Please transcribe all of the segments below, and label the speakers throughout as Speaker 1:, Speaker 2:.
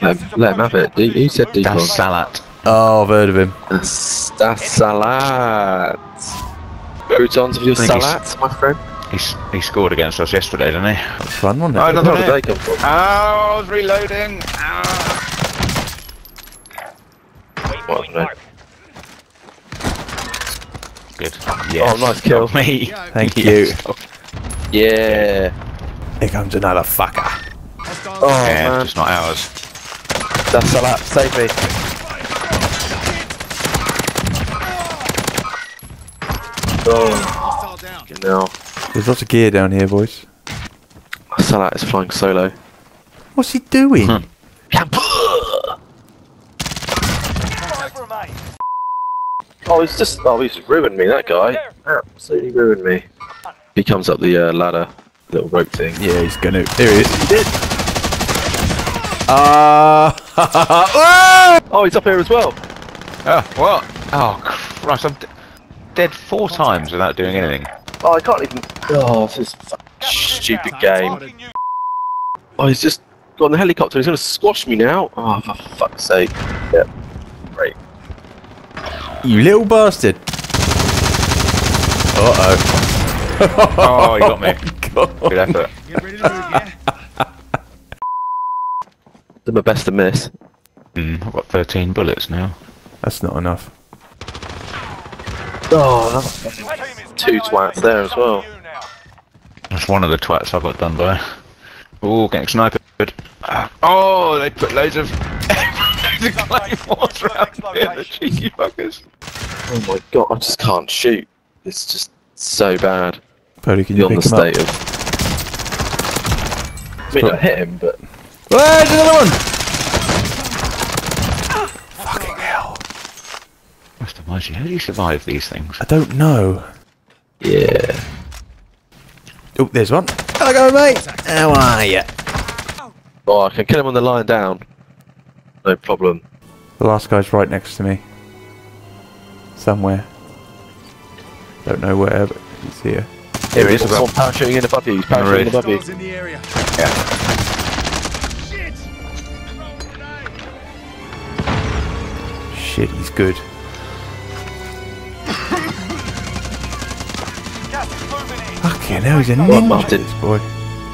Speaker 1: Let him have it. Who said
Speaker 2: Das
Speaker 1: defog?
Speaker 2: Salat.
Speaker 3: Oh, I've heard of him.
Speaker 1: That's salat. Croutons of your salat, my friend.
Speaker 2: He scored against us yesterday, didn't he?
Speaker 3: It's fun, wasn't it?
Speaker 2: Oh,
Speaker 1: Where did they come from?
Speaker 2: Oh, I was reloading.
Speaker 1: What, no?
Speaker 2: Good. Yes.
Speaker 1: Oh, nice kill.
Speaker 2: Me.
Speaker 3: Thank you.
Speaker 1: Yeah.
Speaker 3: Here comes another fucker.
Speaker 1: Oh
Speaker 2: Yeah,
Speaker 1: man,
Speaker 2: just not ours.
Speaker 1: that's salat. Save me. Oh, you know,
Speaker 3: There's lots of gear down here, boys.
Speaker 1: salat is flying solo.
Speaker 3: What's he doing?
Speaker 1: Oh, he's ruined me, that guy. Absolutely ruined me. He comes up the ladder, little rope thing.
Speaker 3: Yeah, he's gonna. There he is.
Speaker 1: He did. Oh, he's up here as well.
Speaker 2: Oh, what? Oh, Christ, I'm dead 4 times without doing anything.
Speaker 1: Oh, I can't even. Oh, this is a fucking stupid game. Oh, he's just got on the helicopter. He's gonna squash me now. Oh, for fuck's sake. Yep. Great.
Speaker 3: You little bastard. Uh-oh.
Speaker 2: Oh, you got me.
Speaker 3: God.
Speaker 2: Good effort.
Speaker 1: Did my best to miss.
Speaker 2: I've got 13 bullets now.
Speaker 3: That's not enough.
Speaker 1: Oh, that's 2 twats there as well.
Speaker 2: That's one of the twats I got done by. Oh, getting sniped. Oh, they put loads of claymores around here, the cheeky fuckers.
Speaker 1: Oh my god, I just can't shoot. It's just so bad.
Speaker 3: Probably can you
Speaker 1: Beyond
Speaker 3: pick
Speaker 1: the
Speaker 3: him up?
Speaker 1: state of. I mean, I hit him, but.
Speaker 3: There's another one! Fucking hell.
Speaker 2: Must imagine, how do you survive these things?
Speaker 3: I don't know.
Speaker 1: Yeah.
Speaker 3: Oh, there's one. Hello, mate. How are you?
Speaker 1: Oh, I can kill him on the line down. No problem.
Speaker 3: The last guy's right next to me. Somewhere. Don't know where, but he's here.
Speaker 1: Here he is. Someone parachuting in above you. He's parachuting in above you.
Speaker 2: Yeah.
Speaker 3: Shit, he's good. Fucking hell, he's a ninja,
Speaker 1: Martin.
Speaker 3: this boy.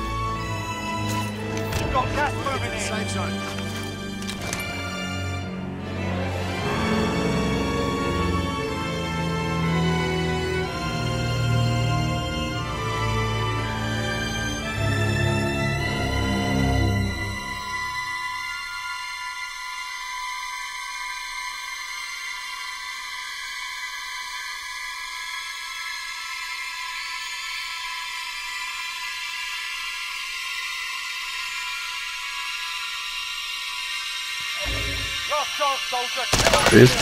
Speaker 1: There he is.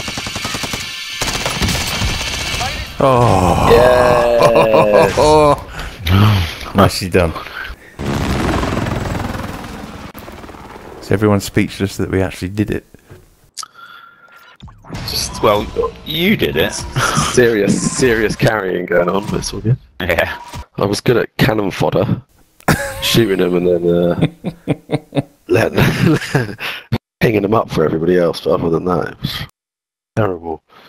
Speaker 3: Oh,
Speaker 1: Yes.
Speaker 3: nicely done. So everyone's speechless that we actually did it.
Speaker 1: Just
Speaker 2: Well, you did it.
Speaker 1: serious carrying going on, but it's all good.
Speaker 2: Yeah.
Speaker 1: I was good at cannon fodder, shooting them and then hanging them up for everybody else. But other than that, it was terrible.